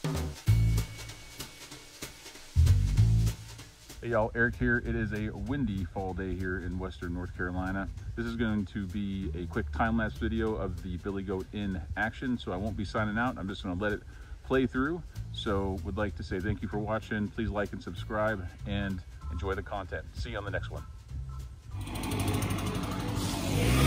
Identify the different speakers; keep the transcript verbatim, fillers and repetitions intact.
Speaker 1: Hey y'all, Eric here. It is a windy fall day here in Western North Carolina. This is going to be a quick time-lapse video of the billy goat in action, so I won't be signing out. I'm just going to let it play through. So would like to say thank you for watching. Please like and subscribe and enjoy the content. See you on the next one.